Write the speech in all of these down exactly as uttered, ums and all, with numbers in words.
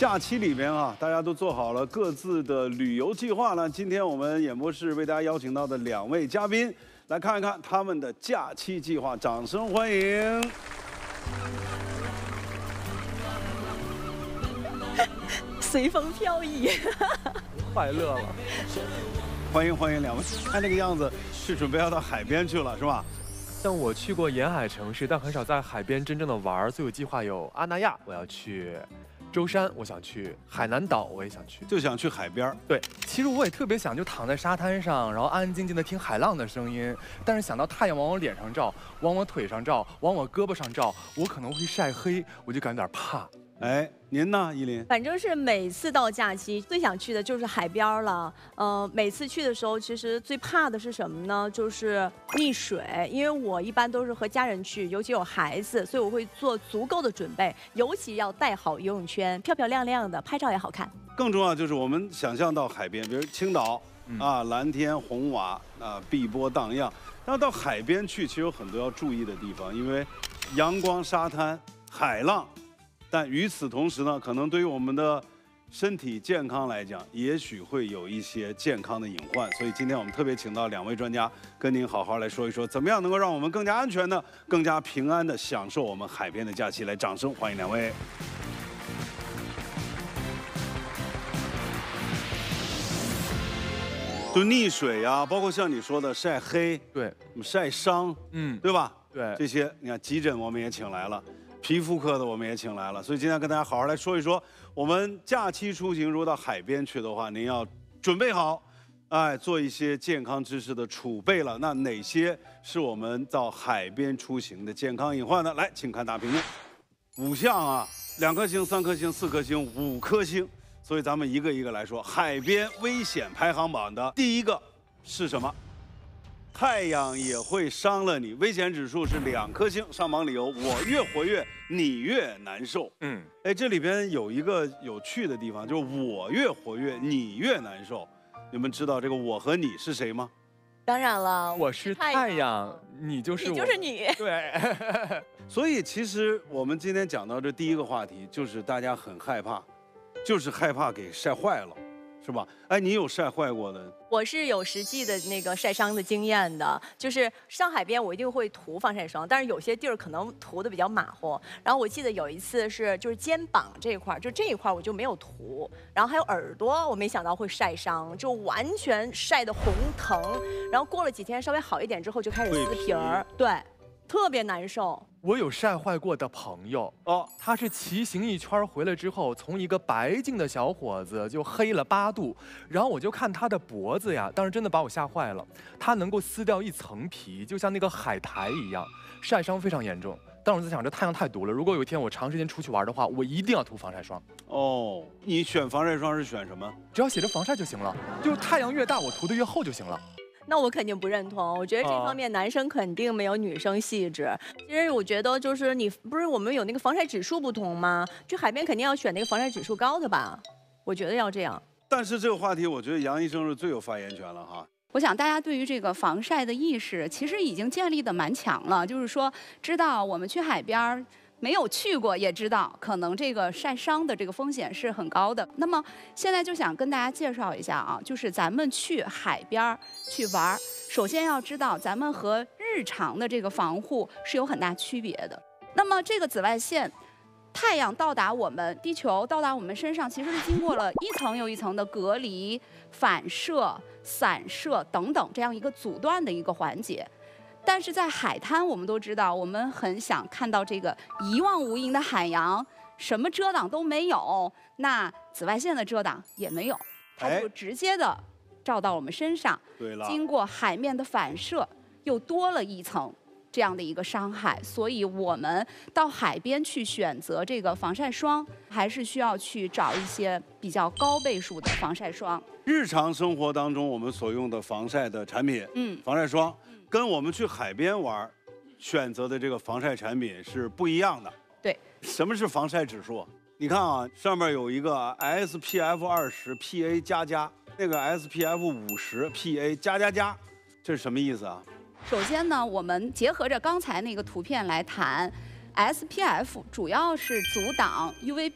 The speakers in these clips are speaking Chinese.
假期里边啊，大家都做好了各自的旅游计划了。今天我们演播室为大家邀请到的两位嘉宾，来看一看他们的假期计划，掌声欢迎！ 随风飘逸， 快乐了。 欢迎欢迎两位，看这个样子是准备要到海边去了，是吧？ 像我去过沿海城市，但很少在海边真正的玩，所以我计划有阿那亚，我要去。 舟山，我想去海南岛，我也想去， 就想去海边。 对，其实我也特别想就躺在沙滩上，然后安安静静的听海浪的声音。但是想到太阳往我脸上照，往我腿上照，往我胳膊上照，我可能会晒黑，我就感觉有点怕。 哎，您呢，依林？ 反正是每次到假期最想去的就是海边了。呃，每次去的时候，其实最怕的是什么呢？就是溺水，因为我一般都是和家人去，尤其有孩子，所以我会做足够的准备，尤其要带好游泳圈，漂漂亮亮的，拍照也好看。 更重要就是我们想象到海边，比如青岛、嗯、啊，蓝天红瓦啊，碧波荡漾。然后到海边去，其实有很多要注意的地方，因为阳光、沙滩、海浪。 但与此同时呢，可能对于我们的身体健康来讲，也许会有一些健康的隐患。所以今天我们特别请到两位专家，跟您好好来说一说，怎么样能够让我们更加安全的、更加平安的享受我们海边的假期。来，掌声欢迎两位。就溺水啊，包括像你说的晒黑， 对， 晒伤，嗯，对吧？ 对， 这些你看急诊我们也请来了。 皮肤科的我们也请来了，所以今天跟大家好好来说一说，我们假期出行如果到海边去的话，您要准备好，哎，做一些健康知识的储备了。那哪些是我们到海边出行的健康隐患呢？来，请看大屏幕，五项啊，两颗星、三颗星、四颗星、五颗星，所以咱们一个一个来说。海边危险排行榜的第一个是什么？ 太阳也会伤了你，危险指数是两颗星。上榜理由：我越活跃，你越难受。嗯，哎，这里边有一个有趣的地方，就是我越活跃，你越难受。你们知道这个我和你是谁吗？ 当然了， 我是太阳，你就是我， 你就是你。 对。 所以其实我们今天讲到这第一个话题，就是大家很害怕，就是害怕给晒坏了。 是吧？哎，你有晒坏过的？ 我是有实际的那个晒伤的经验的，就是上海边我一定会涂防晒霜，但是有些地儿可能涂的比较马虎。然后我记得有一次是就是肩膀这一块，就这一块我就没有涂，然后还有耳朵，我没想到会晒伤，就完全晒得红疼。然后过了几天稍微好一点之后就开始撕皮儿，对，特别难受。 我有晒坏过的朋友哦，他是骑行一圈回来之后，从一个白净的小伙子就黑了八度，然后我就看他的脖子呀，当时真的把我吓坏了，他能够撕掉一层皮，就像那个海苔一样，晒伤非常严重。当时我在想，这太阳太毒了，如果有一天我长时间出去玩的话，我一定要涂防晒霜。 哦，你选防晒霜是选什么？ 只要写着防晒就行了，就是太阳越大，我涂的越厚就行了。 那我肯定不认同，我觉得这方面男生肯定没有女生细致。其实我觉得就是你不是我们有那个防晒指数不同吗？去海边肯定要选那个防晒指数高的吧？我觉得要这样。 但是这个话题，我觉得杨医生是最有发言权了哈。 我想大家对于这个防晒的意识，其实已经建立的蛮强了，就是说知道我们去海边儿。 没有去过也知道，可能这个晒伤的这个风险是很高的。那么现在就想跟大家介绍一下啊，就是咱们去海边去玩，首先要知道咱们和日常的这个防护是有很大区别的。那么这个紫外线，太阳到达我们地球到达我们身上，其实是经过了一层又一层的隔离、反射、散射等等这样一个阻断的一个环节。 但是在海滩，我们都知道，我们很想看到这个一望无垠的海洋，什么遮挡都没有，那紫外线的遮挡也没有，它就直接的照到我们身上。 对了， 经过海面的反射，又多了一层这样的一个伤害，所以我们到海边去选择这个防晒霜，还是需要去找一些比较高倍数的防晒霜。 日常生活当中我们所用的防晒的产品，嗯，防晒霜。 跟我们去海边玩，选择的这个防晒产品是不一样的。 对， 什么是防晒指数？你看啊，上面有一个 S P F 二十 P A 加加，那个 S P F 五十 P A 加加加，这是什么意思啊？ 首先呢，我们结合着刚才那个图片来谈 ，S P F 主要是阻挡 U V B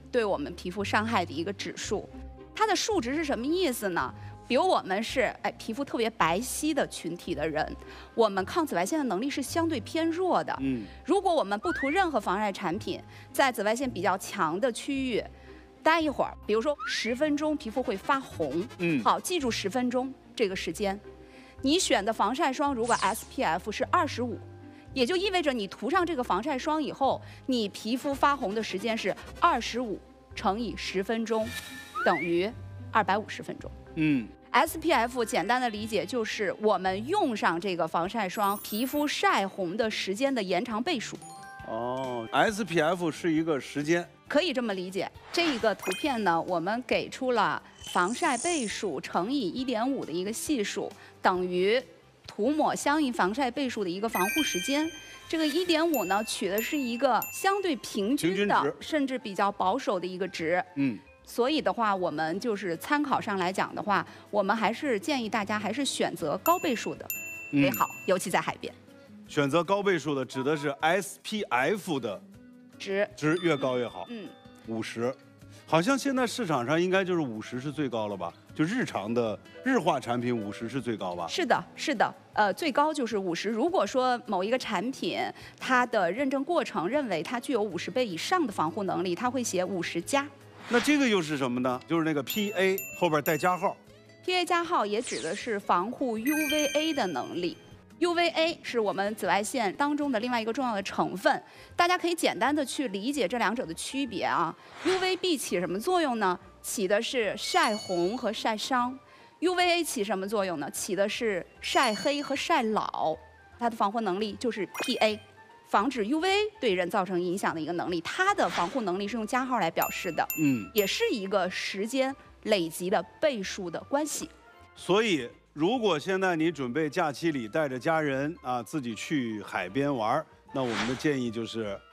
对我们皮肤伤害的一个指数。它的数值是什么意思呢？比如我们是哎皮肤特别白皙的群体的人，我们抗紫外线的能力是相对偏弱的。嗯，如果我们不涂任何防晒产品，在紫外线比较强的区域待一会儿，比如说十分钟，皮肤会发红。嗯，好，记住十分钟这个时间。你选的防晒霜如果 S P F 是二十五，也就意味着你涂上这个防晒霜以后，你皮肤发红的时间是二十五乘以十分钟，等于二百五十分钟。嗯。S P F 简单的理解就是我们用上这个防晒霜，皮肤晒红的时间的延长倍数。 哦 ，S P F 是一个时间， 可以这么理解。这个图片呢，我们给出了防晒倍数乘以 一点五 的一个系数，等于涂抹相应防晒倍数的一个防护时间。这个 一点五 呢，取的是一个相对平均的，甚至比较保守的一个值。嗯。所以的话，我们就是参考上来讲的话，我们还是建议大家还是选择高倍数的为好，嗯、尤其在海边。 选择高倍数的指的是 S P F 的值， 值越高越好。嗯，五十，好像现在市场上应该就是五十是最高了吧？就日常的日化产品五十是最高吧？ 是的，是的，呃，最高就是五十。如果说某一个产品它的认证过程认为它具有五十倍以上的防护能力，它会写五十加。 那这个又是什么呢？就是那个 P A 后边带加号 ，P A 加号也指的是防护 U V A 的能力。U V A 是我们紫外线当中的另外一个重要的成分，大家可以简单的去理解这两者的区别啊。U V B 起什么作用呢？起的是晒红和晒伤。U V A 起什么作用呢？起的是晒黑和晒老。它的防护能力就是 P A。防止 U V A 对人造成影响的一个能力，它的防护能力是用加号来表示的，嗯，也是一个时间累积的倍数的关系。 所以，如果现在你准备假期里带着家人啊自己去海边玩，那我们的建议就是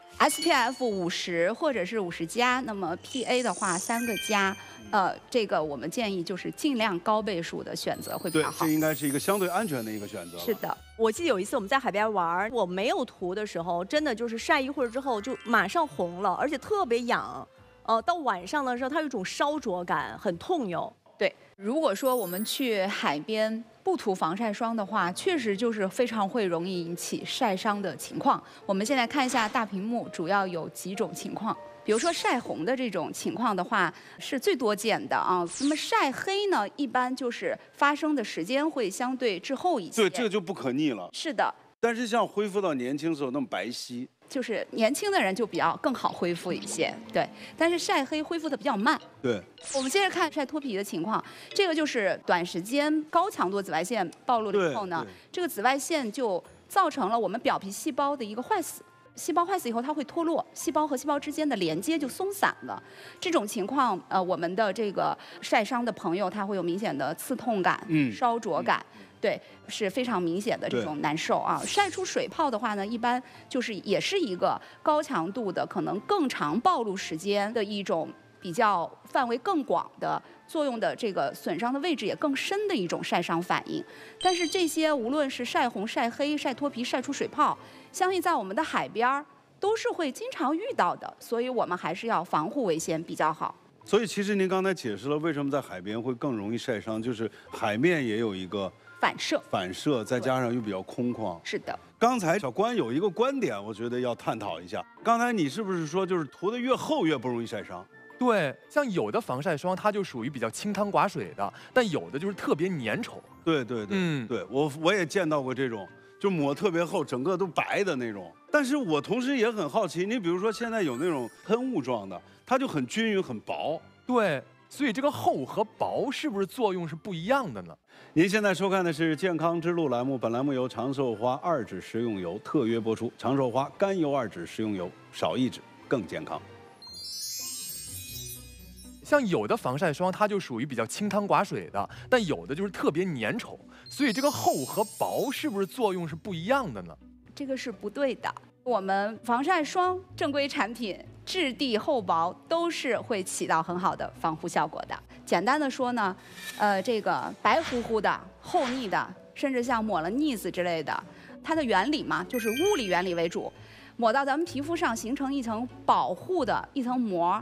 S P F 五十或者是五十加，那么 P A 的话三个加。呃，这个我们建议就是尽量高倍数的选择会比较好。 对，这应该是一个相对安全的一个选择。 是的，我记得有一次我们在海边玩，我没有涂的时候，真的就是晒一会儿之后就马上红了，而且特别痒。呃，到晚上的时候，它有一种烧灼感，很痛哟。 对，如果说我们去海边不涂防晒霜的话，确实就是非常会容易引起晒伤的情况。我们现在看一下大屏幕，主要有几种情况。比如说晒红的这种情况的话，是最多见的啊。那么晒黑呢，一般就是发生的时间会相对滞后一些。 对，这个就不可逆了。 是的。 但是像恢复到年轻时候那么白皙， 就是年轻的人就比较更好恢复一些。对，但是晒黑恢复的比较慢。 对。 我们接着看晒脱皮的情况，这个就是短时间高强度紫外线暴露了以后呢，这个紫外线就造成了我们表皮细胞的一个坏死。细胞坏死以后，它会脱落，细胞和细胞之间的连接就松散了。这种情况，呃，我们的这个晒伤的朋友，他会有明显的刺痛感、嗯、烧灼感，嗯、对，是非常明显的这种难受啊。晒出水泡的话呢，一般就是也是一个高强度的，可能更长暴露时间的一种比较范围更广的。作用的这个损伤的位置也更深的一种晒伤反应，但是这些无论是晒红、晒黑、晒脱皮、晒出水泡，相信在我们的海边儿都是会经常遇到的，所以我们还是要防护为先比较好。 所以其实您刚才解释了为什么在海边会更容易晒伤，就是海面也有一个反射， 反射再加上又比较空旷。 是的。 刚才小关有一个观点，我觉得要探讨一下。刚才你是不是说就是涂得越厚越不容易晒伤？ 对，像有的防晒霜它就属于比较清汤寡水的，但有的就是特别粘稠。 对对对，嗯，对我我也见到过这种，就抹特别厚，整个都白的那种。但是我同时也很好奇，你比如说现在有那种喷雾状的，它就很均匀很薄。 对，所以这个厚和薄是不是作用是不一样的呢？ 您现在收看的是《健康之路》栏目，本栏目由长寿花二酯食用油特约播出。长寿花甘油二酯食用油，少一酯更健康。 像有的防晒霜它就属于比较清汤寡水的，但有的就是特别粘稠，所以这个厚和薄是不是作用是不一样的呢？ 这个是不对的。我们防晒霜正规产品质地厚薄都是会起到很好的防护效果的。简单的说呢，呃，这个白乎乎的、厚腻的，甚至像抹了腻子之类的，它的原理嘛，就是物理原理为主，抹到咱们皮肤上形成一层保护的一层膜。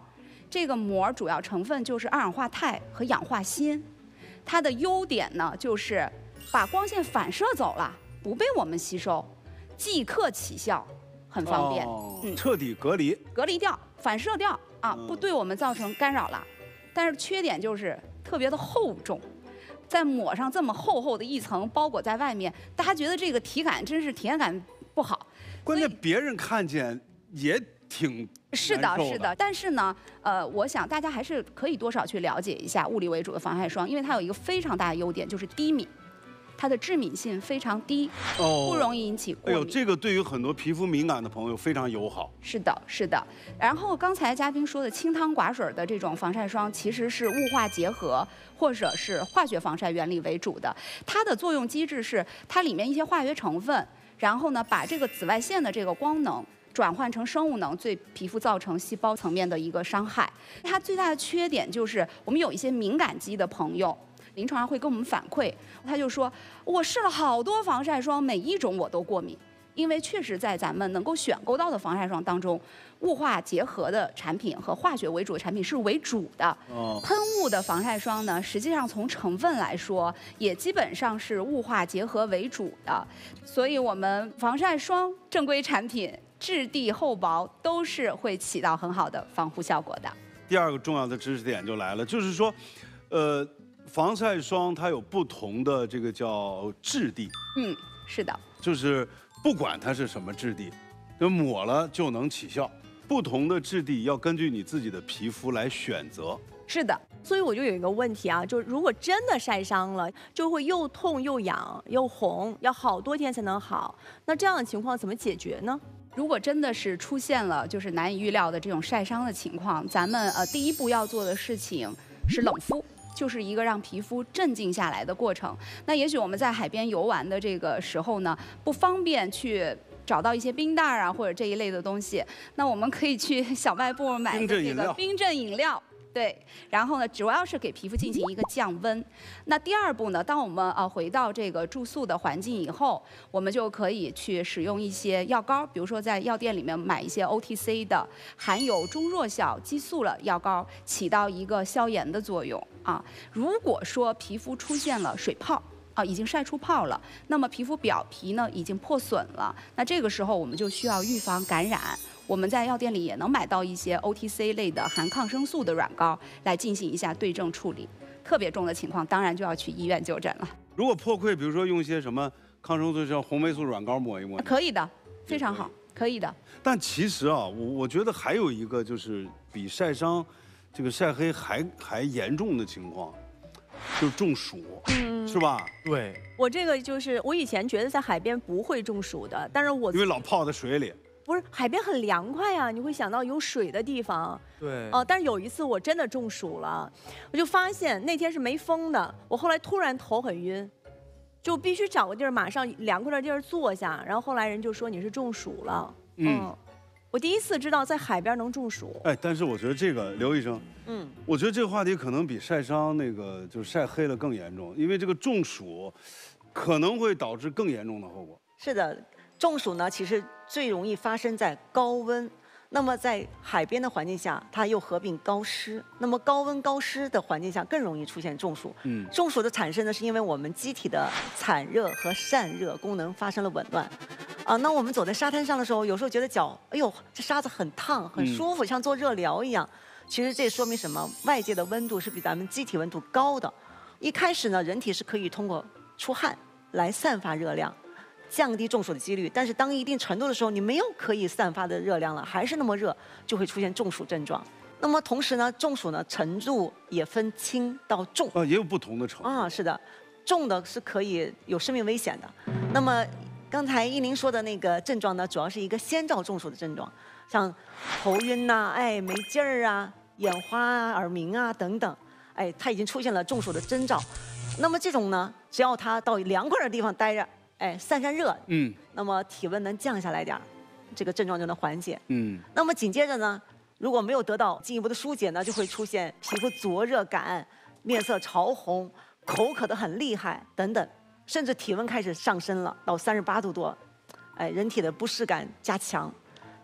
这个膜主要成分就是二氧化钛和氧化锌，它的优点呢就是把光线反射走了，不被我们吸收，即刻起效，很方便。 哦、嗯，彻底隔离， 隔离掉，反射掉啊，不对我们造成干扰了。但是缺点就是特别的厚重。 再抹上这么厚厚的一层包裹在外面，大家觉得这个体感真是体验感不好。 关键别人看见也挺是的，是的。但是呢，呃，我想大家还是可以多少去了解一下物理为主的防晒霜，因为它有一个非常大的优点，就是低敏。 它的致敏性非常低，哦，不容易引起过敏。 哎呦，这个对于很多皮肤敏感的朋友非常友好。 是的，是的。然后刚才嘉宾说的清汤寡水的这种防晒霜，其实是雾化结合或者是化学防晒原理为主的。它的作用机制是它里面一些化学成分，然后呢把这个紫外线的这个光能 转换成生物能，对皮肤造成细胞层面的一个伤害。它最大的缺点就是，我们有一些敏感肌的朋友，临床上会跟我们反馈，他就说，我试了好多防晒霜，每一种我都过敏。因为确实在咱们能够选购到的防晒霜当中，雾化结合的产品和化学为主的产品是为主的。哦，喷雾的防晒霜呢，实际上从成分来说，也基本上是雾化结合为主的。所以我们防晒霜正规产品 质地厚薄都是会起到很好的防护效果的。 第二个重要的知识点就来了，就是说，呃，防晒霜它有不同的这个叫质地。 嗯，是的。 就是不管它是什么质地，就抹了就能起效。不同的质地要根据你自己的皮肤来选择。 是的。 所以我就有一个问题啊，就是如果真的晒伤了，就会又痛又痒又红，要好多天才能好。那这样的情况怎么解决呢？ 如果真的是出现了就是难以预料的这种晒伤的情况，咱们呃第一步要做的事情是冷敷，就是一个让皮肤镇静下来的过程。那也许我们在海边游玩的这个时候呢，不方便去 找到一些冰袋啊，或者这一类的东西，那我们可以去小卖部买一个这个冰镇饮料。 对，然后呢，主要是给皮肤进行一个降温。那第二步呢，当我们呃回到这个住宿的环境以后，我们就可以去使用一些药膏，比如说在药店里面买一些 O T C 的含有中弱小激素的药膏，起到一个消炎的作用啊。如果说皮肤出现了水泡， 啊，已经晒出泡了，那么皮肤表皮呢已经破损了，那这个时候我们就需要预防感染。我们在药店里也能买到一些 O T C 类的含抗生素的软膏，来进行一下对症处理。特别重的情况，当然就要去医院就诊了。 如果破溃，比如说用一些什么抗生素，像红霉素软膏抹一抹， 可以的，非常好，可以的。 但其实啊，我我觉得还有一个就是比晒伤，这个晒黑还还严重的情况，就是中暑。嗯，是吧？ 对， 我这个就是我以前觉得在海边不会中暑的，但是我因为老泡在水里。 不是海边很凉快呀、啊，你会想到有水的地方。 对。 哦、呃，但是有一次我真的中暑了，我就发现那天是没风的，我后来突然头很晕，就必须找个地儿马上凉快的地儿坐下，然后后来人就说你是中暑了。嗯。嗯，我第一次知道在海边能中暑。 哎，但是我觉得这个刘医生，嗯，我觉得这个话题可能比晒伤那个就是晒黑了更严重，因为这个中暑可能会导致更严重的后果。 是的。 中暑呢，其实最容易发生在高温。那么在海边的环境下，它又合并高湿。那么高温高湿的环境下，更容易出现中暑。嗯，中暑的产生呢，是因为我们机体的产热和散热功能发生了紊乱。啊，那我们走在沙滩上的时候，有时候觉得脚，哎呦，这沙子很烫，很舒服，像做热疗一样。其实这说明什么？外界的温度是比咱们机体温度高的。一开始呢，人体是可以通过出汗来散发热量。 降低中暑的几率，但是当一定程度的时候，你没有可以散发的热量了，还是那么热，就会出现中暑症状。那么同时呢，中暑呢程度也分轻到重啊，也有不同的程度啊。是的，重的是可以有生命危险的。那么刚才依林说的那个症状呢，主要是一个先兆中暑的症状，像头晕呐、啊，哎没劲儿啊，眼花啊、耳鸣啊等等，哎，它已经出现了中暑的征兆。那么这种呢，只要它到凉快的地方待着。 哎，散散热，嗯，那么体温能降下来点儿，这个症状就能缓解，嗯。那么紧接着呢，如果没有得到进一步的疏解呢，就会出现皮肤灼热感、面色潮红、口渴得很厉害等等，甚至体温开始上升了，到三十八度多，哎，人体的不适感加强。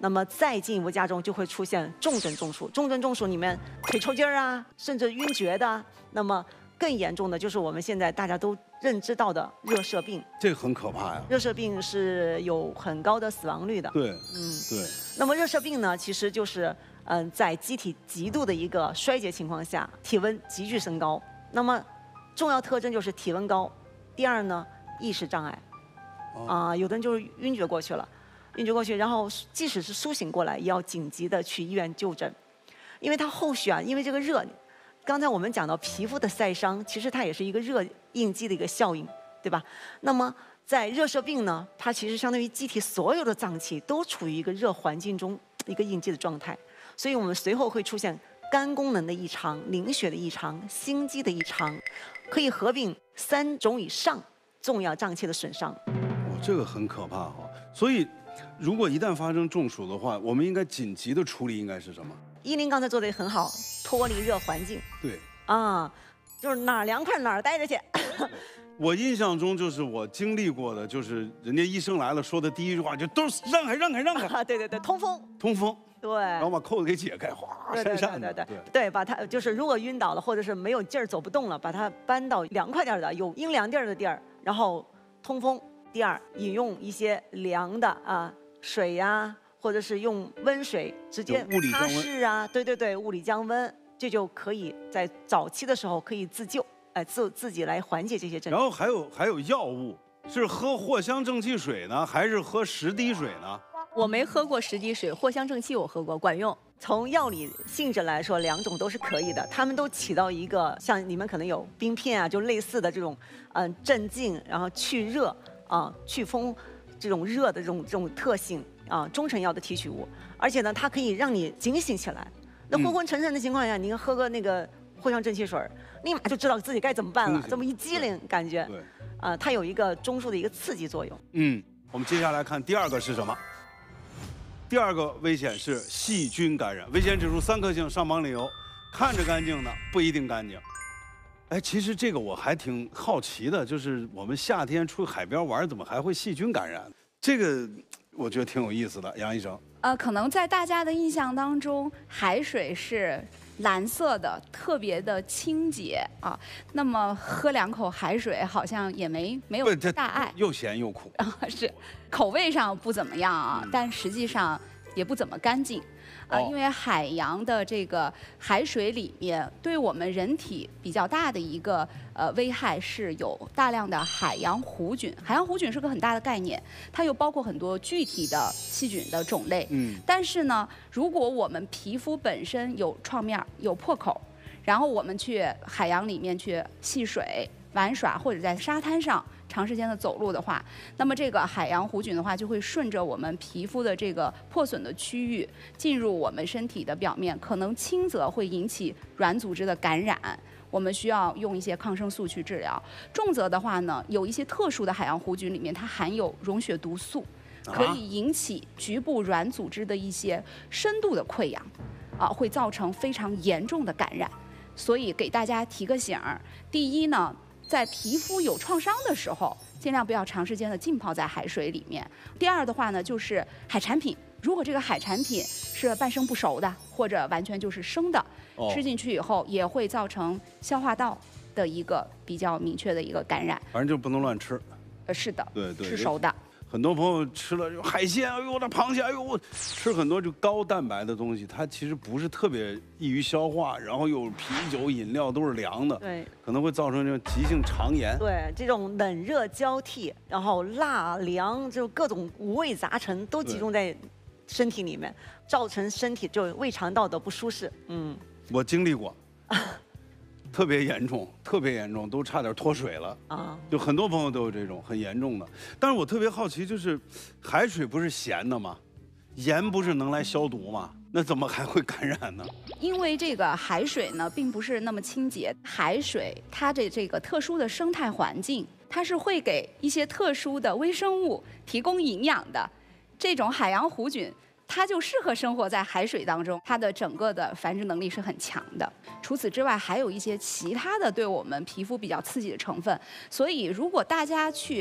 那么再进一步加重，就会出现重症中暑。重症中暑里面腿抽筋儿啊，甚至晕厥的。那么更严重的就是我们现在大家都认知到的热射病。 这个很可怕呀。 热射病是有很高的死亡率的。 对， 嗯， 对。 那么热射病呢，其实就是嗯、呃，在机体极度的一个衰竭情况下，体温急剧升高。那么重要特征就是体温高。第二呢，意识障碍。啊、呃，有的人就是晕厥过去了。晕厥过去，然后即使是苏醒过来，也要紧急的去医院就诊，因为它后续啊，因为这个热，刚才我们讲到皮肤的晒伤，其实它也是一个热应激的一个效应，对吧？那么在热射病呢，它其实相当于机体所有的脏器都处于一个热环境中一个应激的状态，所以我们随后会出现肝功能的异常、凝血的异常、心肌的异常，可以合并三种以上重要脏器的损伤。 哦，这个很可怕哈、哦，所以。如果一旦发生中暑的话，我们应该紧急的处理应该是什么？ 依林刚才做的也很好，脱离热环境。 对。 啊，就是哪儿凉快哪儿待着去。 我印象中就是我经历过的，就是人家医生来了说的第一句话就都是让开让开让开。 啊，对对对，通风。 通风。 对。 然后把扣子给解开，哗，扇扇的。对对对对对，把它就是如果晕倒了或者是没有劲儿走不动了，把它搬到凉快点的、有阴凉地儿的地儿，然后通风。第二，饮用一些凉的啊水呀、啊，或者是用温水直接擦拭啊，对对对，物理降温，这就可以在早期的时候可以自救，哎，自自己来缓解这些症状。 然后还有还有药物，是喝藿香正气水呢，还是喝十滴水呢？ 我没喝过十滴水，藿香正气我喝过，管用。 从药理性质来说，两种都是可以的，它们都起到一个像你们可能有冰片啊，就类似的这种嗯、呃、镇静，然后去热。啊，祛风这种热的这种这种特性啊，中成药的提取物，而且呢，它可以让你警醒起来。那昏昏沉沉的情况下，嗯、你喝个那个藿香正气水，立马就知道自己该怎么办了，这么一激灵，感觉， 对， 啊，它有一个中枢的一个刺激作用。 嗯，我们接下来看第二个是什么？第二个危险是细菌感染，危险指数三颗星，上榜理由：看着干净的不一定干净。哎，其实这个我还挺好奇的，就是我们夏天出海边玩，怎么还会细菌感染？这个我觉得挺有意思的，杨医生。 呃，可能在大家的印象当中，海水是蓝色的，特别的清洁啊。那么喝两口海水，好像也没没有大碍， 又咸又苦啊，是口味上不怎么样啊，嗯、但实际上也不怎么干净。呃，因为海洋的这个海水里面，对我们人体比较大的一个呃危害是有大量的海洋弧菌。海洋弧菌是个很大的概念，它又包括很多具体的细菌的种类。嗯。但是呢，如果我们皮肤本身有创面、有破口，然后我们去海洋里面去戏水、玩耍，或者在沙滩上长时间的走路的话，那么这个海洋弧菌的话就会顺着我们皮肤的这个破损的区域进入我们身体的表面，可能轻则会引起软组织的感染，我们需要用一些抗生素去治疗；重则的话呢，有一些特殊的海洋弧菌里面它含有溶血毒素，可以引起局部软组织的一些深度的溃疡，啊，会造成非常严重的感染。所以给大家提个醒儿，第一呢，在皮肤有创伤的时候，尽量不要长时间的浸泡在海水里面。第二的话呢，就是海产品，如果这个海产品是半生不熟的，或者完全就是生的，哦、吃进去以后也会造成消化道的一个比较明确的一个感染。 反正就不能乱吃。 呃，是的， 对对， 吃熟的。 很多朋友吃了海鲜，哎呦，那螃蟹，哎呦，我吃很多就高蛋白的东西，它其实不是特别易于消化，然后有啤酒、饮料都是凉的， 对， 可能会造成这种急性肠炎。 对，这种冷热交替，然后辣凉，就各种五味杂陈都集中在身体里面，造成身体就胃肠道的不舒适。嗯， 我经历过。特别严重，特别严重，都差点脱水了啊！就很多朋友都有这种很严重的。但是我特别好奇，就是海水不是咸的吗？盐不是能来消毒吗？那怎么还会感染呢？ 因为这个海水呢，并不是那么清洁。海水它的这个特殊的生态环境，它是会给一些特殊的微生物提供营养的。这种海洋弧菌，它就适合生活在海水当中，它的整个的繁殖能力是很强的。除此之外，还有一些其他的对我们皮肤比较刺激的成分。所以，如果大家去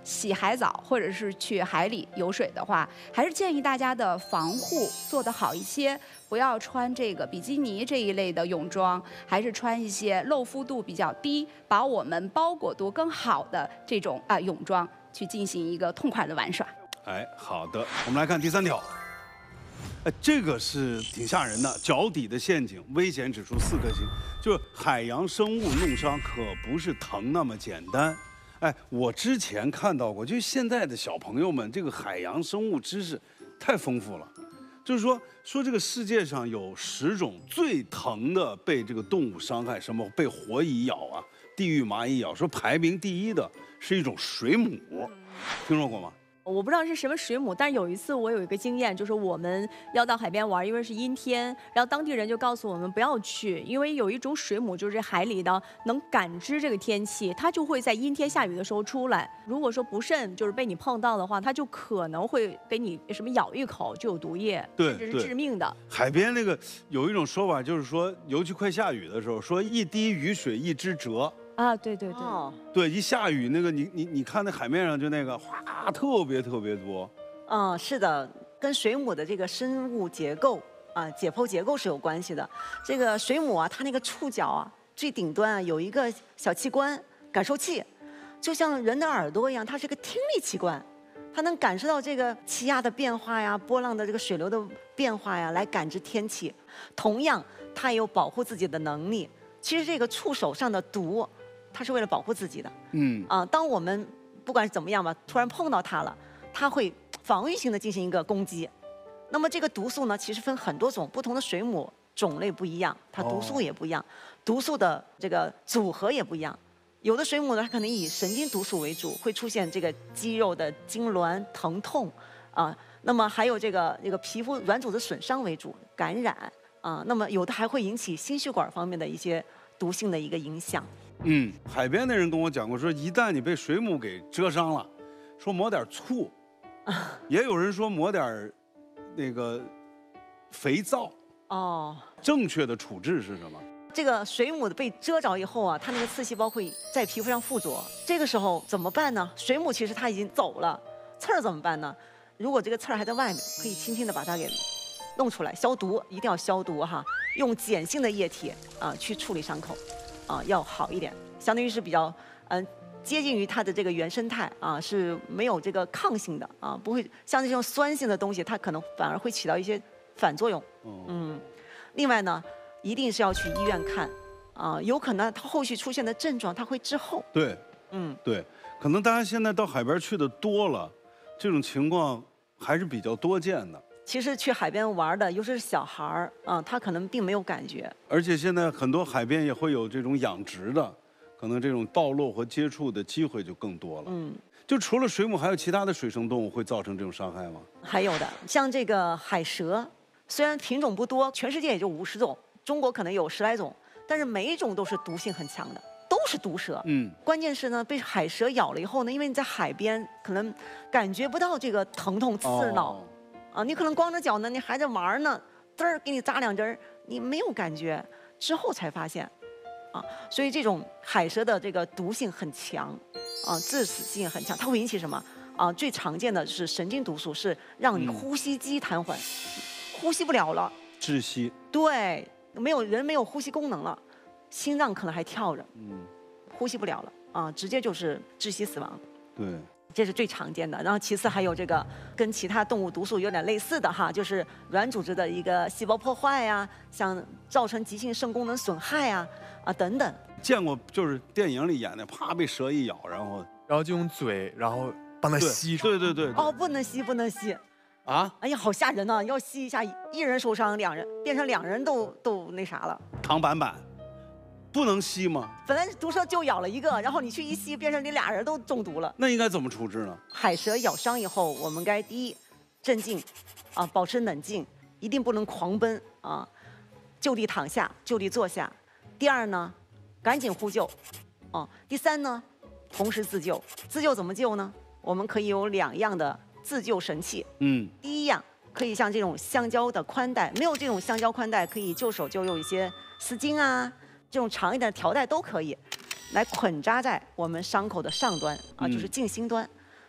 洗海澡或者是去海里游水的话，还是建议大家的防护做得好一些，不要穿这个比基尼这一类的泳装，还是穿一些露肤度比较低、把我们包裹度更好的这种啊、呃、泳装，去进行一个痛快的玩耍。 哎，好的，我们来看第三条。哎，这个是挺吓人的，脚底的陷阱，危险指数四颗星。就是海洋生物弄伤可不是疼那么简单。哎，我之前看到过，就是现在的小朋友们这个海洋生物知识太丰富了。就是说，说这个世界上有十种最疼的被这个动物伤害，什么被火蚁咬啊，地狱蚂蚁咬，说排名第一的是一种水母，听说过吗？ 我不知道是什么水母，但是有一次我有一个经验，就是我们要到海边玩，因为是阴天，然后当地人就告诉我们不要去，因为有一种水母就是海里的能感知这个天气，它就会在阴天下雨的时候出来。如果说不慎就是被你碰到的话，它就可能会给你什么咬一口就有毒液， 对， 甚至是致命的。 海边那个有一种说法，就是说，尤其快下雨的时候，说一滴雨水一只蛰。 啊，对对对， 哦， 对，一下雨那个你你你看那海面上就那个哗，特别特别多。 嗯，是的，跟水母的这个生物结构啊、解剖结构是有关系的。这个水母啊，它那个触角啊，最顶端啊有一个小器官感受器，就像人的耳朵一样，它是个听力器官，它能感受到这个气压的变化呀、波浪的这个水流的变化呀，来感知天气。同样，它也有保护自己的能力。其实这个触手上的毒，它是为了保护自己的。嗯啊，当我们不管是怎么样吧，突然碰到它了，它会防御性的进行一个攻击。那么这个毒素呢，其实分很多种，不同的水母种类不一样，它毒素也不一样，毒素的这个组合也不一样。有的水母呢，它可能以神经毒素为主，会出现这个肌肉的痉挛、疼痛啊。那么还有这个这个皮肤软组织损伤为主，感染啊。那么有的还会引起心血管方面的一些毒性的一个影响。 嗯，海边的人跟我讲过，说一旦你被水母给蛰伤了，说抹点醋，也有人说抹点那个肥皂。哦，正确的处置是什么？ 这个水母被蛰着以后啊，它那个刺细胞会在皮肤上附着，这个时候怎么办呢？水母其实它已经走了，刺儿怎么办呢？如果这个刺儿还在外面，可以轻轻的把它给弄出来，消毒，一定要消毒哈，用碱性的液体啊去处理伤口。啊，要好一点，相当于是比较嗯、呃、接近于它的这个原生态啊，是没有这个抗性的啊，不会像这种酸性的东西，它可能反而会起到一些反作用。嗯，另外呢，一定是要去医院看啊，有可能它后续出现的症状它会滞后。 对，嗯，对，可能大家现在到海边去的多了，这种情况还是比较多见的。 其实去海边玩的，尤其是小孩儿啊，他可能并没有感觉。 而且现在很多海边也会有这种养殖的，可能这种暴露和接触的机会就更多了。嗯，就除了水母，还有其他的水生动物会造成这种伤害吗？ 还有的，像这个海蛇，虽然品种不多，全世界也就五十种，中国可能有十来种，但是每一种都是毒性很强的，都是毒蛇。嗯，关键是呢，被海蛇咬了以后呢，因为你在海边可能感觉不到这个疼痛刺挠。哦啊，你可能光着脚呢，你还在玩呢，嘚儿给你扎两针，你没有感觉，之后才发现，啊，所以这种海蛇的这个毒性很强，啊，致死性很强，它会引起什么？啊，最常见的是神经毒素，是让你呼吸机瘫痪，嗯、呼吸不了了， 窒息。 对，没有人没有呼吸功能了，心脏可能还跳着，嗯，呼吸不了了，啊，直接就是窒息死亡。 对。 这是最常见的，然后其次还有这个跟其他动物毒素有点类似的哈，就是软组织的一个细胞破坏呀，像造成急性肾功能损害呀，啊等等。 见过就是电影里演的，啪被蛇一咬，然后然后就用嘴，然后帮它吸。 对对对。 哦，不能吸，不能吸。啊？哎呀，好吓人呐！要吸一下，一人受伤，两人变成两人都都那啥了。 唐板板。不能吸吗？ 本来毒蛇就咬了一个，然后你去一吸，变成你俩人都中毒了。 那应该怎么处置呢？ 海蛇咬伤以后，我们该第一，镇静，啊，保持冷静，一定不能狂奔啊，就地躺下，就地坐下。第二呢，赶紧呼救，啊。第三呢，同时自救。自救怎么救呢？我们可以有两样的自救神器。嗯。第一样可以像这种橡胶的宽带，没有这种橡胶宽带，可以就手就用一些丝巾啊。这种长一点的条带都可以，来捆扎在我们伤口的上端啊，就是近心端。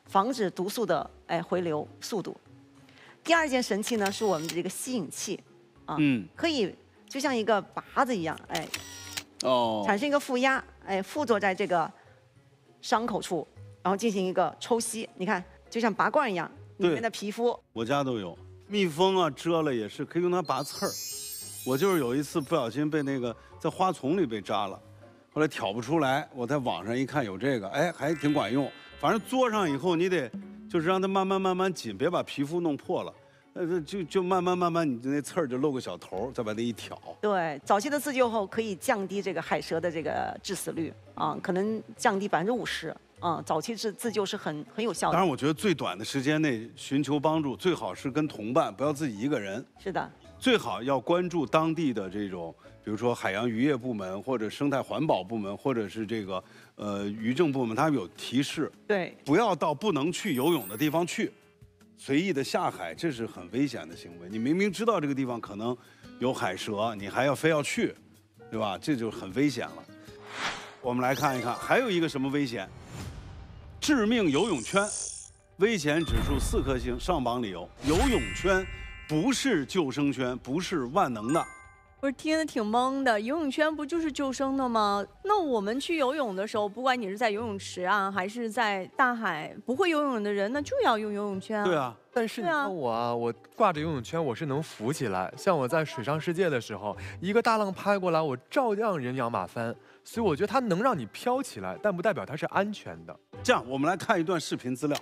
防止毒素的哎回流速度。第二件神器呢是我们的这个吸引器，啊，嗯，可以就像一个拔子一样，哎，哦，产生一个负压，哎，附着在这个伤口处，然后进行一个抽吸。你看，就像拔罐一样，里面的皮肤。 我家都有，蜜蜂啊蛰了也是可以用它拔刺儿。我就是有一次不小心被那个在花丛里被扎了，后来挑不出来，我在网上一看有这个，哎，还挺管用。反正嘬上以后，你得就是让它慢慢慢慢紧，别把皮肤弄破了。呃，就就慢慢慢慢，你那刺儿就露个小头，再把它一挑。 对，早期的自救后可以降低这个海蛇的这个致死率啊，可能降低百分之五十。啊，早期自自救是很很有效的。 当然，我觉得最短的时间内寻求帮助，最好是跟同伴，不要自己一个人。 是的。 最好要关注当地的这种，比如说海洋渔业部门，或者生态环保部门，或者是这个呃渔政部门，他们有提示。 对。 不要到不能去游泳的地方去，随意的下海，这是很危险的行为。你明明知道这个地方可能有海蛇，你还要非要去，对吧？这就很危险了。我们来看一看，还有一个什么危险？致命游泳圈，危险指数四颗星，上榜理由：游泳圈不是救生圈，不是万能的。 不是听着挺懵的，游泳圈不就是救生的吗？那我们去游泳的时候，不管你是在游泳池啊，还是在大海，不会游泳的人，那就要用游泳圈啊。 对啊， 但是你看我啊，我挂着游泳圈，我是能浮起来。像我在水上世界的时候，一个大浪拍过来，我照样人仰马翻。所以我觉得它能让你飘起来，但不代表它是安全的。 这样，我们来看一段视频资料。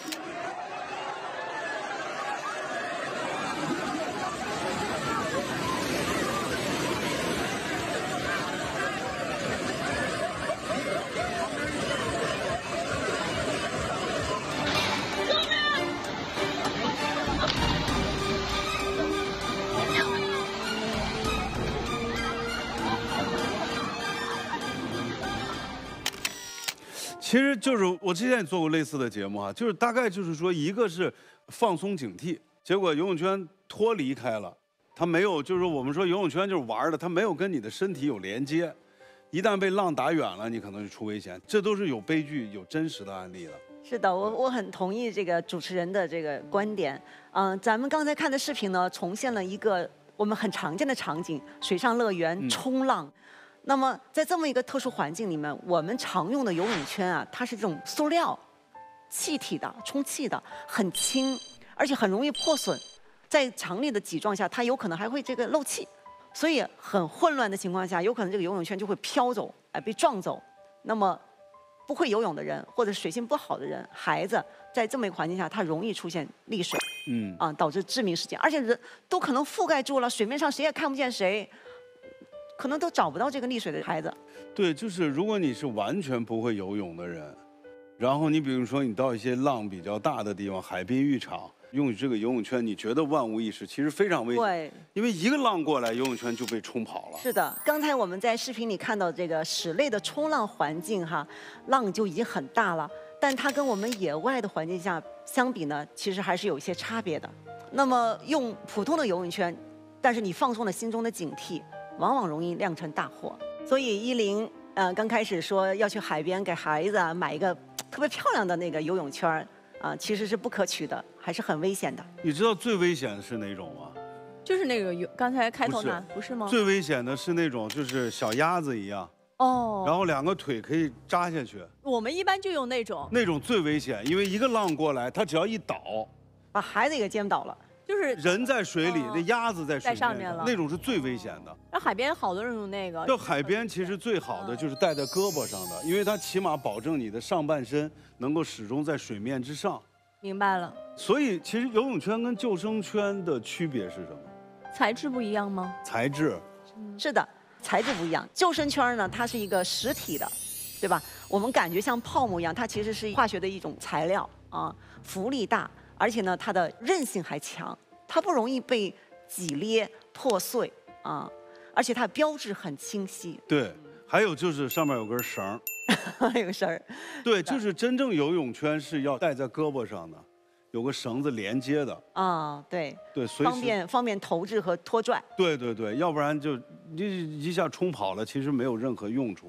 其实就是我之前也做过类似的节目啊，就是大概就是说，一个是放松警惕，结果游泳圈脱离开了，它没有，就是我们说游泳圈就是玩的，它没有跟你的身体有连接，一旦被浪打远了，你可能就出危险，这都是有悲剧、有真实的案例的。 是的，我我很同意这个主持人的这个观点。嗯、呃，咱们刚才看的视频呢，重现了一个我们很常见的场景：水上乐园冲浪。嗯，那么在这么一个特殊环境里面，我们常用的游泳圈啊，它是这种塑料、气体的、充气的，很轻，而且很容易破损。在强烈的挤撞下，它有可能还会这个漏气，所以很混乱的情况下，有可能这个游泳圈就会飘走，哎，被撞走。那么不会游泳的人或者水性不好的人、孩子，在这么一个环境下，他容易出现溺水，嗯，啊，导致致命事件，而且人都可能覆盖住了，水面上谁也看不见谁。可能都找不到这个溺水的孩子。 对，就是如果你是完全不会游泳的人，然后你比如说你到一些浪比较大的地方，海滨浴场，用这个游泳圈，你觉得万无一失，其实非常危险。 对， 因为一个浪过来，游泳圈就被冲跑了。 是的，刚才我们在视频里看到这个室内的冲浪环境哈，浪就已经很大了，但它跟我们野外的环境下相比呢，其实还是有一些差别的。那么用普通的游泳圈，但是你放松了心中的警惕，往往容易酿成大祸。所以依林呃刚开始说要去海边给孩子啊买一个特别漂亮的那个游泳圈啊、呃，其实是不可取的，还是很危险的。 你知道最危险的是哪种吗？ 就是那个有刚才开头那，不是吗？ 最危险的是那种就是小鸭子一样。 哦。 然后两个腿可以扎下去。 我们一般就用那种。 那种最危险，因为一个浪过来，它只要一倒， 把孩子也给颠倒了。 就是人在水里，那、哦、鸭子在水在上面了， 那种是最危险的。 那海边好多人用那个。 到海边其实最好的就是戴在胳膊上的，因为它起码保证你的上半身能够始终在水面之上。 明白了。 所以其实游泳圈跟救生圈的区别是什么？ 材质不一样吗？ 材质。 是的，材质不一样。救生圈呢，它是一个实体的，对吧？我们感觉像泡沫一样，它其实是化学的一种材料啊，浮力大。而且呢，它的韧性还强，它不容易被挤裂破碎啊，而且它的标志很清晰。 对，还有就是上面有根绳有个绳儿。 对，就是真正游泳圈是要戴在胳膊上的，有个绳子连接的。 啊，对。 对， 方便方便投掷和拖拽。 对对对，要不然就你一下冲跑了，其实没有任何用处。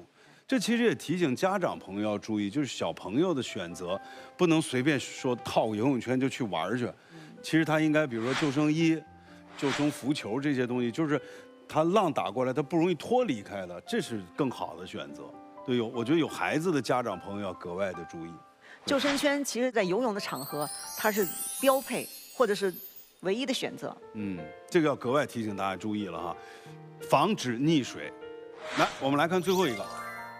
这其实也提醒家长朋友要注意，就是小朋友的选择不能随便说套游泳圈就去玩去，其实他应该比如说救生衣、救生浮球这些东西，就是他浪打过来他不容易脱离开的，这是更好的选择。对，有我觉得有孩子的家长朋友要格外的注意。 救生圈其实在游泳的场合它是标配或者是唯一的选择。 嗯，这个要格外提醒大家注意了哈，防止溺水。来，我们来看最后一个。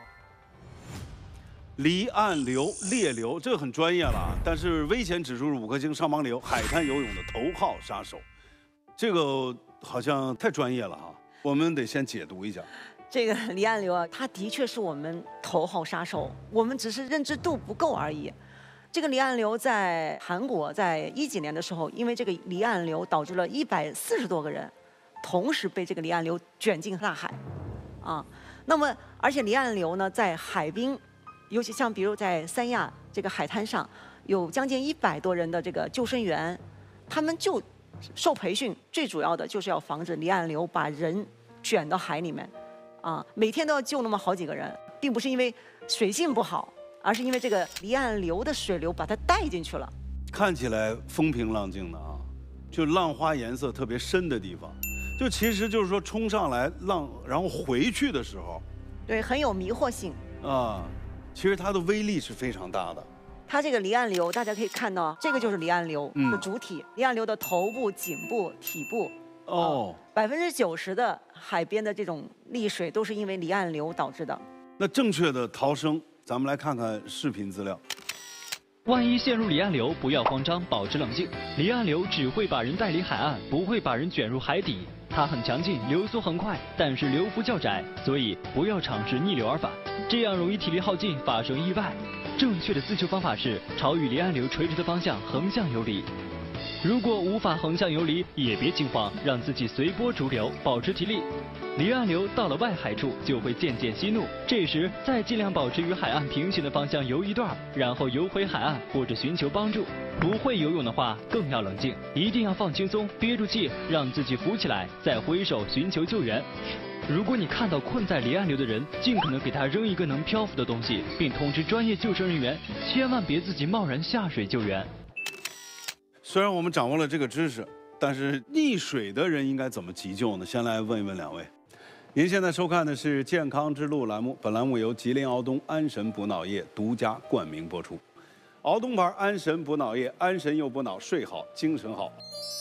离岸流、裂流，这个很专业了啊，但是危险指数是五颗星，上榜里有海滩游泳的头号杀手，这个好像太专业了哈，我们得先解读一下。 这个离岸流啊，它的确是我们头号杀手，我们只是认知度不够而已。这个离岸流在韩国，在一几年的时候，因为这个离岸流导致了一百四十多个人同时被这个离岸流卷进大海，啊，那么而且离岸流呢，在海滨。尤其像比如在三亚这个海滩上，有将近一百多人的这个救生员，他们就受培训，最主要的就是要防止离岸流把人卷到海里面，啊，每天都要救那么好几个人，并不是因为水性不好，而是因为这个离岸流的水流把它带进去了。 看起来风平浪静的啊，就浪花颜色特别深的地方，就其实就是说冲上来浪，然后回去的时候， 对，很有迷惑性啊。其实它的威力是非常大的。 它这个离岸流，大家可以看到，这个就是离岸流的主体。嗯、离岸流的头部、颈部、体部，哦，百分之九十的海边的这种溺水都是因为离岸流导致的。 那正确的逃生，咱们来看看视频资料。 万一陷入离岸流，不要慌张，保持冷静。离岸流只会把人带离海岸，不会把人卷入海底。它很强劲，流速很快，但是流幅较窄，所以不要尝试逆流而返，这样容易体力耗尽，发生意外。正确的自救方法是朝与离岸流垂直的方向横向游离。如果无法横向游离，也别惊慌，让自己随波逐流，保持体力。离岸流到了外海处就会渐渐息怒，这时再尽量保持与海岸平行的方向游一段，然后游回海岸或者寻求帮助。不会游泳的话更要冷静，一定要放轻松，憋住气，让自己浮起来，再挥手寻求救援。如果你看到困在离岸流的人，尽可能给他扔一个能漂浮的东西，并通知专业救生人员，千万别自己贸然下水救援。 虽然我们掌握了这个知识，但是溺水的人应该怎么急救呢？先来问一问两位。您现在收看的是《健康之路》栏目，本栏目由吉林敖东安神补脑液独家冠名播出。敖东牌安神补脑液，安神又补脑，睡好精神好。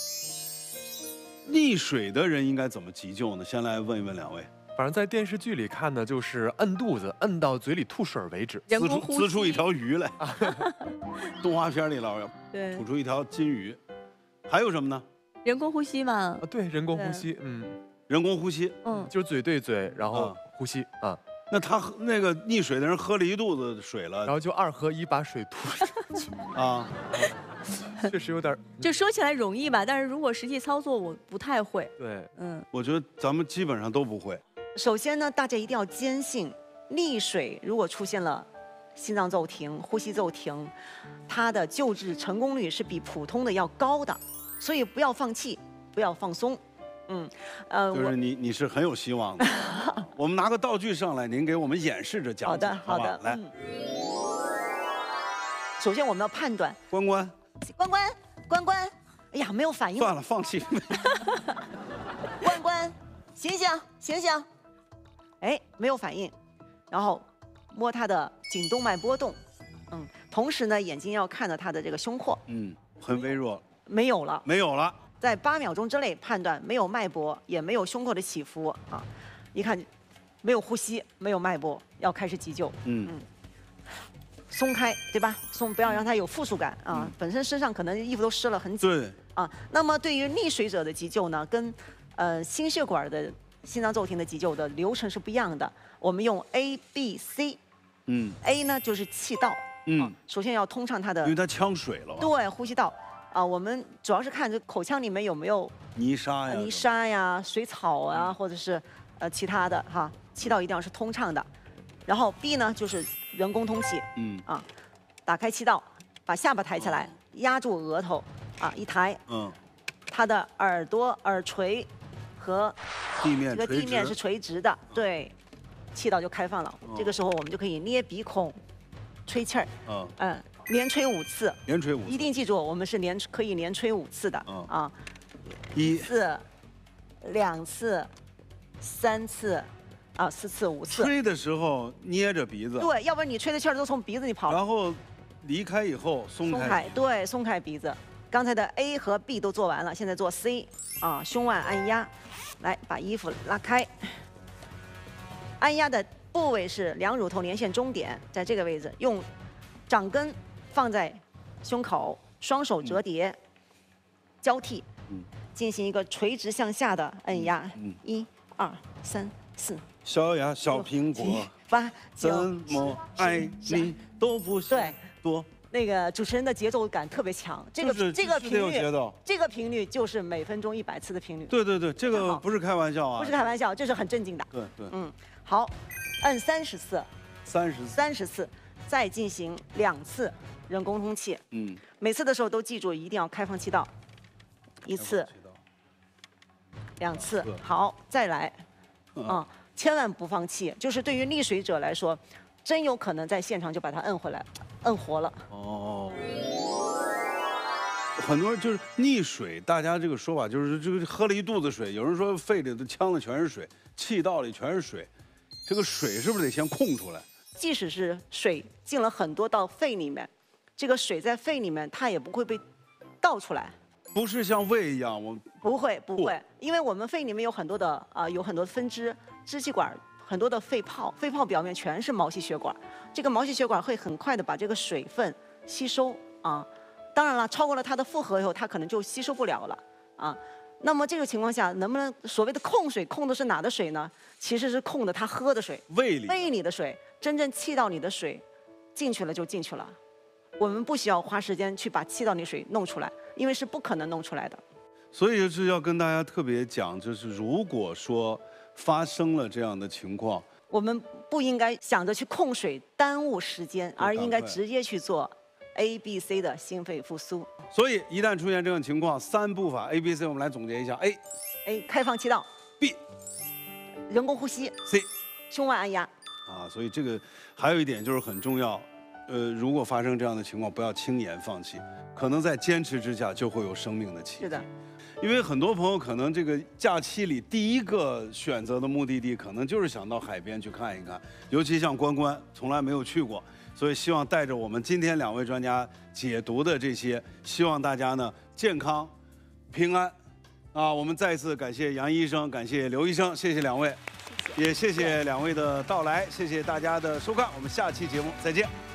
溺水的人应该怎么急救呢？先来问一问两位。 反正在电视剧里看的就是摁肚子，摁到嘴里吐水为止， 人工呼吸， 滋出一条鱼来。动画片里老要对吐出一条金鱼。还有什么呢？ 人工呼吸嘛。 啊，对，人工呼吸，嗯， 人工呼吸， 嗯， 就是嘴对嘴，然后呼吸啊。啊那他那个溺水的人喝了一肚子水了， 然后就二合一把水吐上去啊，确实有点。 就说起来容易吧，但是如果实际操作，我不太会。 对， 嗯， 我觉得咱们基本上都不会。 首先呢，大家一定要坚信，溺水如果出现了心脏骤停、呼吸骤停，它的救治成功率是比普通的要高的，所以不要放弃，不要放松。嗯， 呃，就是你你是很有希望的。我们拿个道具上来，您给我们演示着讲。 好的，好的， 来、 嗯。首先我们要判断。 关关。 关关，关关，哎呀，没有反应。 算了，放弃。 关关，醒醒，醒醒。哎，没有反应。然后摸他的颈动脉波动，嗯，同时呢，眼睛要看着他的这个胸廓。 嗯，很微弱。 没有了。 没有了。 在八秒钟之内判断没有脉搏，也没有胸廓的起伏啊，一看没有呼吸，没有脉搏，要开始急救。嗯嗯，松开，对吧？松，不要让它有负数感啊。嗯、本身身上可能衣服都湿了，很紧。 对。 啊，那么对于溺水者的急救呢，跟呃心血管的心脏骤停的急救的流程是不一样的。我们用 A B C。嗯。A 呢就是气道。嗯、啊。首先要通畅它的。 因为它呛水了吧？ 对，呼吸道。啊，我们主要是看这口腔里面有没有泥沙呀、 泥沙呀、水草啊，或者是呃其他的哈。气道一定要是通畅的。然后 B 呢就是人工通气，嗯啊，打开气道，把下巴抬起来，压住额头，啊一抬，嗯，他的耳朵、耳垂和地面这个地面是垂直的，对， 气道就开放了。这个时候我们就可以捏鼻孔，吹气儿。嗯嗯，连吹五次。 连吹五次。 一定记住，我们是连可以连吹五次的。嗯啊， 一次、两次、三次。 啊，四次五次。 吹的时候捏着鼻子。 对，要不然你吹的气儿都从鼻子里跑了。 然后离开以后松开。 松开，对，松开鼻子。刚才的 A 和 B 都做完了，现在做 C。啊，胸腕按压，来把衣服拉开。按压的部位是两乳头连线中点，在这个位置，用掌根放在胸口，双手折叠，嗯、交替，嗯、进行一个垂直向下的按压。嗯，一、二、三、四。 小呀，小苹果， 八怎么爱你都不对多。 那个主持人的节奏感特别强，这个这个频率，这个频率就是每分钟一百次的频率。 对对对，这个不是开玩笑啊， 不是开玩笑，这是很正经的。 对对， 嗯，好，按三十次， 三十三十次，再进行两次人工通气。嗯，每次的时候都记住一定要开放气道，一次，两次，好，再来，啊。 千万不放弃，就是对于溺水者来说，真有可能在现场就把他摁回来，摁活了。哦， 很多人就是溺水，大家这个说法就是这个喝了一肚子水，有人说肺里的腔子全是水，气道里全是水，这个水是不是得先空出来？ 即使是水进了很多到肺里面，这个水在肺里面它也不会被倒出来。 不是像胃一样，我不会不会，因为我们肺里面有很多的啊、呃，有很多分支，支气管很多的肺泡，肺泡表面全是毛细血管，这个毛细血管会很快的把这个水分吸收啊。当然了，超过了它的负荷以后，它可能就吸收不了了啊。那么这个情况下，能不能所谓的控水，控的是哪的水呢？其实是控的他喝的水， 胃里胃里的水，真正气道里的水进去了就进去了。 我们不需要花时间去把气道里水弄出来，因为是不可能弄出来的。 所以就是要跟大家特别讲，就是如果说发生了这样的情况， 我们不应该想着去控水耽误时间，而应该直接去做 A、B、C 的心肺复苏。 所以一旦出现这种情况，三步法 A、B、C 我们来总结一下 ：A， A 开放气道 ；B， 人工呼吸 ；C， 胸腕按压。 啊，所以这个还有一点就是很重要。 呃，如果发生这样的情况，不要轻言放弃，可能在坚持之下就会有生命的奇迹。 是的， 因为很多朋友可能这个假期里第一个选择的目的地，可能就是想到海边去看一看，尤其像关关从来没有去过，所以希望带着我们今天两位专家解读的这些，希望大家呢健康、平安。啊，我们再一次感谢杨医生，感谢刘医生，谢谢两位，也谢谢两位的到来，谢谢大家的收看，我们下期节目再见。